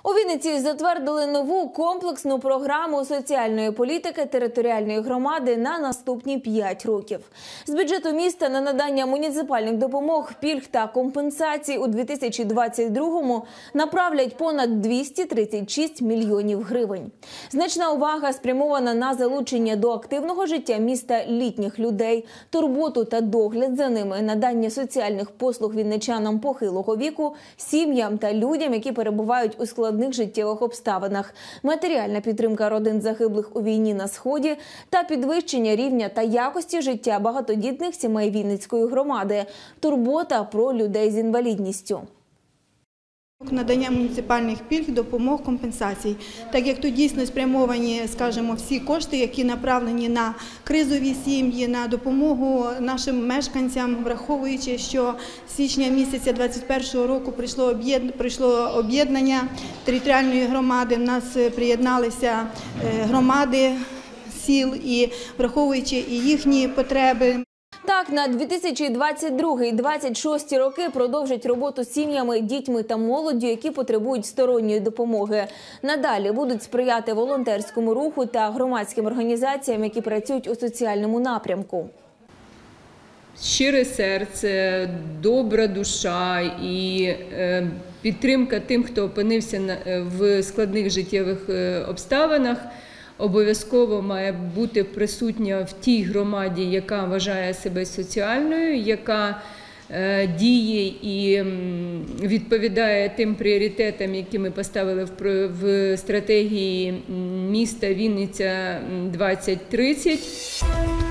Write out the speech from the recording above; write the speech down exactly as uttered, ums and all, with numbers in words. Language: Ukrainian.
У Вінниці затвердили нову комплексну програму соціальної політики територіальної громади на наступні п'ять років. З бюджету міста на надання муніципальних допомог, пільг та компенсацій у дві тисячі двадцять другому направлять понад двісті тридцять шість мільйонів гривень. Значна увага спрямована на залучення до активного життя міста літніх людей, турботу та догляд за ними, надання соціальних послуг вінничанам похилого віку, сім'ям та людям, які перебувають у складних життєвих обставинах, матеріальна підтримка родин загиблих у війні на Сході та підвищення рівня та якості життя багатодітних сімей Вінницької громади, турбота про людей з інвалідністю. Надання муніципальних пільг, допомог, компенсацій. Так як тут дійсно спрямовані, скажімо, всі кошти, які направлені на кризові сім'ї, на допомогу нашим мешканцям, враховуючи, що з січня місяця двадцять першого року прийшло об'єднання територіальної громади, в нас приєдналися громади сіл і враховуючи і їхні потреби. Так, на дві тисячі двадцять другий - двадцять шостий роки продовжать роботу з сім'ями, дітьми та молоддю, які потребують сторонньої допомоги. Надалі будуть сприяти волонтерському руху та громадським організаціям, які працюють у соціальному напрямку. Щире серце, добра душа і підтримка тим, хто опинився в складних життєвих обставинах, обов'язково має бути присутня в тій громаді, яка вважає себе соціальною, яка діє і відповідає тим пріоритетам, які ми поставили в стратегії міста Вінниця двадцять тридцять.